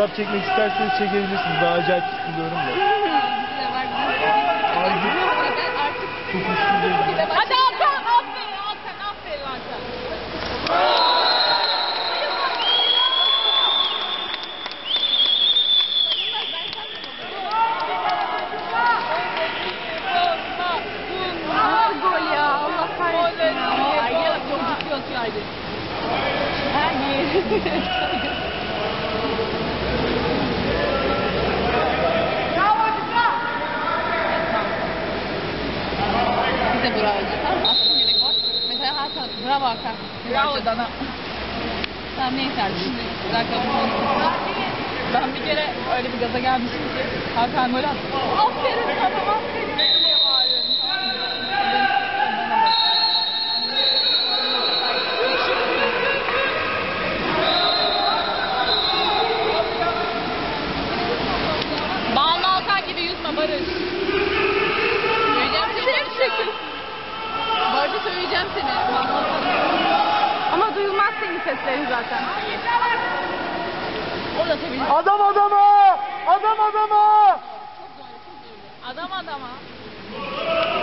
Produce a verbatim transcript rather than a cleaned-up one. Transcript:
fotoğraf çekmek isterseniz çekebilirsiniz. Daha acayip sıkılıyorum da. Harbi. Çok üstündeyim. Hadi Hakan, aferin Hakan, aferin Hakan. Nasıl gol ya? Allah kahretsin ya. Ay ya çok ciddi atıyordun. Her yeri. Bize bravo. Tamam, aslında gerek var. Mesela Hakan, bravo Hakan. Bravo Dana. Tamam neyse artık şimdi güzel kapatalım. Ben bir kere öyle bir gaza gelmişim ki Hakan gol attı. Aferin sana, aferin diye bağırıyorum, tamam mı? Banu Alkan gibi yüzme Barış. Söyleyeceğim seni Barış'a. Barış'a söyleyeceğim seni. Ama duyulmaz senin seslerin zaten. O da tabii. Adam adama! Adam adama! Adam adama.